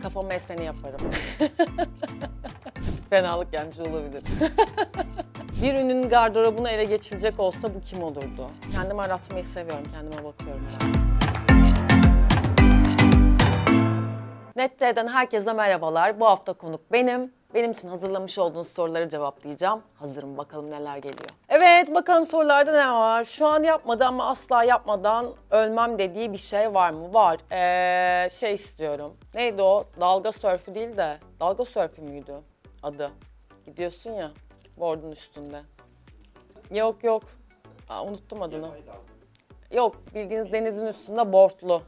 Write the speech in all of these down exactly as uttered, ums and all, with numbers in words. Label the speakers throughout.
Speaker 1: Kafamı eseni yaparım. Fenalık gelmiş olabilir. Bir ünlünün gardırobunu ele geçirecek olsa bu kim olurdu? Kendimi aratmayı seviyorum, kendime bakıyorum herhalde. Net T'den herkese merhabalar. Bu hafta konuk benim. Benim için hazırlamış olduğunuz soruları cevaplayacağım. Hazırım, bakalım neler geliyor. Evet, bakalım sorularda ne var? Şu an yapmadı ama asla yapmadan ölmem dediği bir şey var mı? Var. Ee, şey istiyorum. Neydi o? Dalga sörfü değil de. Dalga sörfü müydü adı? Gidiyorsun ya, board'un üstünde. Yok yok. Aa, unuttum adını. Yok, bildiğiniz denizin üstünde board'lu.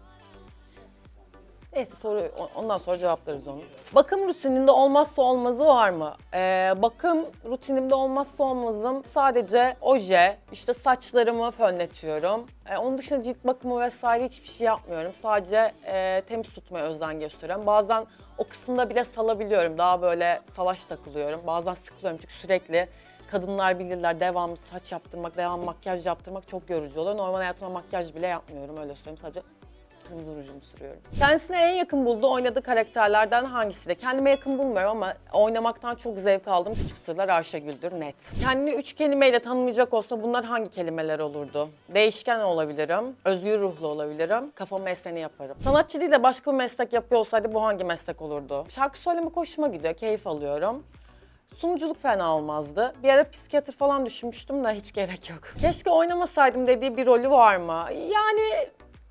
Speaker 1: Neyse soru, ondan sonra cevaplarız onu. Bakım rutininde olmazsa olmazı var mı? Ee, bakım rutinimde olmazsa olmazım sadece oje, işte saçlarımı fönletiyorum. Ee, onun dışında cilt bakımı vesaire hiçbir şey yapmıyorum. Sadece e, temiz tutmaya özen gösteriyorum. Bazen o kısımda bile salabiliyorum. Daha böyle salaş takılıyorum. Bazen sıkılıyorum çünkü sürekli kadınlar bilirler devamlı saç yaptırmak, devamlı makyaj yaptırmak çok yorucu oluyor. Normal hayatımda makyaj bile yapmıyorum, öyle söyleyeyim, sadece kırmızı rujumu sürüyorum. Kendisine en yakın bulduğu oynadığı karakterlerden hangisiyle? Kendime yakın bulmuyorum ama oynamaktan çok zevk aldığım Küçük Sırlar Ayşegül'dür, net. Kendini üç kelimeyle tanımlayacak olsa bunlar hangi kelimeler olurdu? Değişken olabilirim, özgür ruhlu olabilirim, kafamı eseni yaparım. Sanatçı değil de başka bir meslek yapıyor olsaydı bu hangi meslek olurdu? Şarkı söylemek hoşuma gidiyor, keyif alıyorum. Sunuculuk fena olmazdı. Bir ara psikiyatr falan düşünmüştüm de hiç gerek yok. Keşke oynamasaydım dediği bir rolü var mı? Yani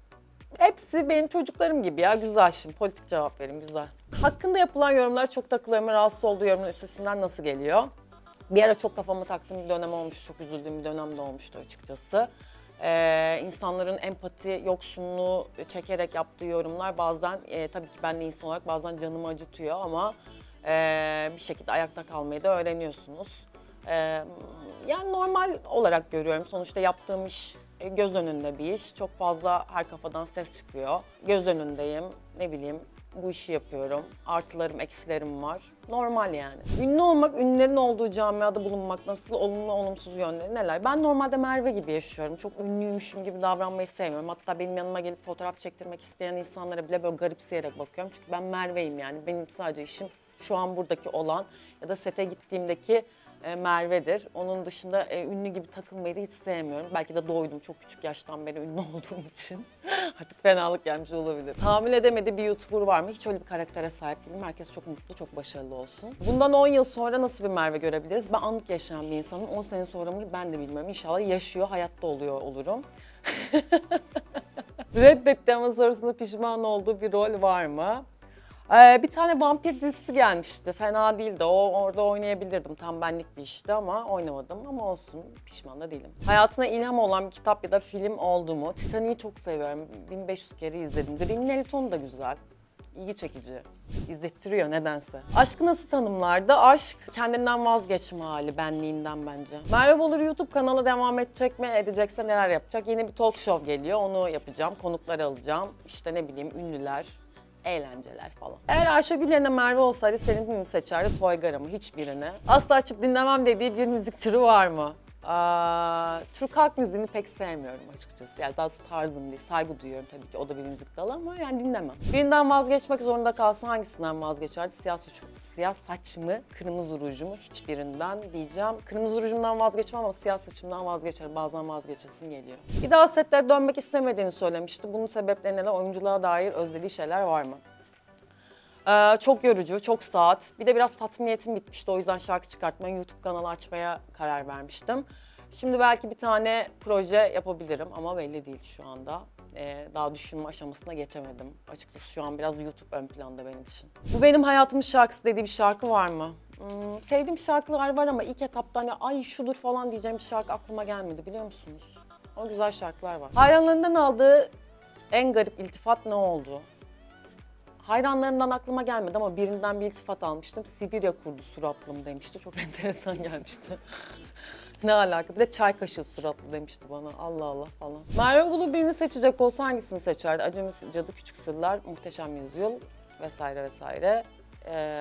Speaker 1: hepsi benim çocuklarım gibi ya, güzel şimdi. Politik cevap vereyim, güzel. Hakkında yapılan yorumlar çok takılıyorum. Rahatsız olduğu yorumların üstesinden nasıl geliyor? Bir ara çok kafama taktığım bir dönem olmuş, çok üzüldüğüm bir dönem de olmuştu açıkçası. Ee, insanların empati yoksunluğu çekerek yaptığı yorumlar bazen, e, tabii ki ben de insan olarak bazen canımı acıtıyor ama e, bir şekilde ayakta kalmayı da öğreniyorsunuz. E, yani normal olarak görüyorum. Sonuçta yaptığım iş göz önünde bir iş. Çok fazla her kafadan ses çıkıyor. Göz önündeyim, ne bileyim, bu işi yapıyorum. Artılarım, eksilerim var. Normal yani. Ünlü olmak, ünlülerin olduğu camiada bulunmak nasıl, olumlu olumsuz yönleri neler? Ben normalde Merve gibi yaşıyorum. Çok ünlüymüşüm gibi davranmayı sevmiyorum. Hatta benim yanıma gelip fotoğraf çektirmek isteyen insanlara bile böyle garipseyerek bakıyorum. Çünkü ben Merve'yim yani. Benim sadece işim şu an buradaki olan ya da sete gittiğimdeki Merve'dir. Onun dışında e, ünlü gibi takılmayı da hiç sevmiyorum. Belki de doydum çok küçük yaştan beri ünlü olduğum için. Artık fenalık gelmiş olabilir. Tahammül edemediği bir YouTuber var mı? Hiç öyle bir karaktere sahip değilim. Herkes çok mutlu, çok başarılı olsun. Bundan on yıl sonra nasıl bir Merve görebiliriz? Ben anlık yaşayan bir insanım. on sene sonra mı ben de bilmiyorum. İnşallah yaşıyor, hayatta oluyor olurum. Reddetti ama sonrasında pişman olduğu bir rol var mı? Ee, bir tane vampir dizisi gelmişti. Fena değildi. O orada oynayabilirdim. Tam benlik bir işti ama oynamadım. Ama olsun. Pişman da değilim. Hayatına ilham olan bir kitap ya da film oldu mu? Titanic'i çok seviyorum. bin beş yüz kere izledim. Green Melaton da güzel. İlgi çekici. İzlettiriyor nedense. Aşkı nasıl tanımlardı? Aşk kendinden vazgeçme hali, benliğinden bence. Merve Bolur YouTube kanalı devam edecek mi? Edecekse neler yapacak? Yeni bir talk show geliyor. Onu yapacağım. Konukları alacağım. İşte ne bileyim, ünlüler. Eğlenceler falan. Eğer Ayşegül yerine Merve olsaydı senin mi seçerdi, Toygar'ı mı? Hiçbirini. Asla açıp dinlemem dediği bir müzik türü var mı? Aa, Türk halk müziğini pek sevmiyorum açıkçası. Yani daha doğrusu tarzım değil. Saygı duyuyorum tabii ki. O da bir müzik dalı ama yani dinlemem. Birinden vazgeçmek zorunda kalsa hangisinden vazgeçerdi? Siyah, suç, siyah saç mı, kırmızı ruj mu? Hiçbirinden diyeceğim. Kırmızı rujumdan vazgeçmem ama siyah saçımdan vazgeçerim. Bazen vazgeçesim geliyor. Bir daha setlere dönmek istemediğini söylemişti. Bunun sebepleri neler? Oyunculuğa dair özlediği şeyler var mı? Ee, çok yorucu, çok saat. Bir de biraz tatminiyetim bitmişti. O yüzden şarkı çıkartmaya, YouTube kanalı açmaya karar vermiştim. Şimdi belki bir tane proje yapabilirim ama belli değil şu anda. Ee, daha düşünme aşamasına geçemedim. Açıkçası şu an biraz YouTube ön planda benim için. Bu benim hayatımın şarkısı dediği bir şarkı var mı? Hmm, sevdiğim şarkılar var ama ilk etapta hani ay şudur falan diyeceğim bir şarkı aklıma gelmedi, biliyor musunuz? O güzel şarkılar var. Hayranlarından aldığı en garip iltifat ne oldu? Hayranlarımdan aklıma gelmedi ama birinden bir iltifat almıştım. Sibirya kurdu suratlım demişti. Çok enteresan gelmişti. Ne alaka? Bir de çay kaşığı suratlı demişti bana. Allah Allah falan. Merve Bolur birini seçecek olsa hangisini seçerdi? Acemi Cadı, Küçük Sırlar, Muhteşem Yüzyıl vesaire vesaire. Ee,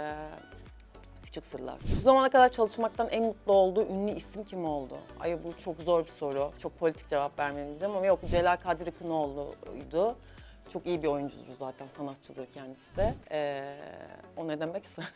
Speaker 1: Küçük Sırlar. Şu zamana kadar çalışmaktan en mutlu olduğu ünlü isim kim oldu? Ay bu çok zor bir soru. Çok politik cevap vermeyeceğim ama yok, Celal Kadri Kınoğlu'ydu. Çok iyi bir oyuncudur zaten, sanatçıdır kendisi de. Ee, yapmak istedim.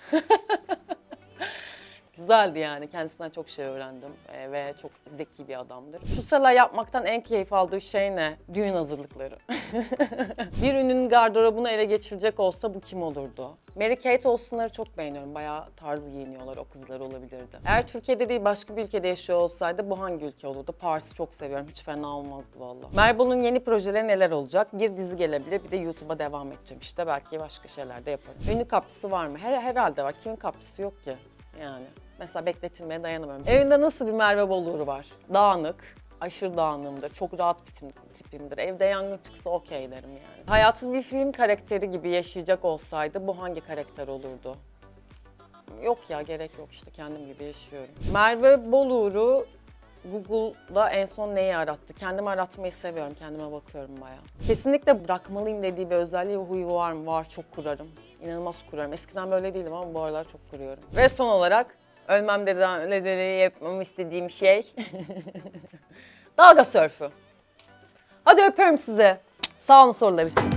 Speaker 1: Güzeldi yani. Kendisinden çok şey öğrendim ee, ve çok zeki bir adamdır. Şu sıralar yapmaktan en keyif aldığı şey ne? Düğün hazırlıkları. Bir ünlünün gardırobunu ele geçirecek olsa bu kim olurdu? Mary-Kate Olsen'ları çok beğeniyorum. Bayağı tarz giyiniyorlar, o kızlar olabilirdi. Eğer Türkiye'de değil başka bir ülkede yaşıyor olsaydı bu hangi ülke olurdu? Paris'i çok seviyorum. Hiç fena olmazdı vallahi. Merve'nin yeni projeleri neler olacak? Bir dizi gelebilir, bir de YouTube'a devam edeceğim işte. Belki başka şeyler de yaparım. Ünlü kaplısı var mı? Her, herhalde var. Kimin kaplısı yok ki? Yani. Mesela bekletilmeye dayanamıyorum. Evinde nasıl bir Merve Boluğur var? Dağınık, aşırı dağınığımdır. Çok rahat bir tipimdir. Evde yangın çıksa okey derim yani. Hayatın bir film karakteri gibi yaşayacak olsaydı bu hangi karakter olurdu? Yok ya, gerek yok işte, kendim gibi yaşıyorum. Merve Boluğur'u Google'da en son neyi arattı? Kendimi aratmayı seviyorum, kendime bakıyorum bayağı. Kesinlikle bırakmalıyım dediği bir özelliği, huyu var mı? Var, çok kurarım. İnanılmaz kurarım. Eskiden böyle değildim ama bu aralar çok kuruyorum. Ve son olarak ölmem dededen öyle dedi yapmamı istediğim şey dalga sörfü. Hadi öpüyorum sizi. Sağ olun sorular için.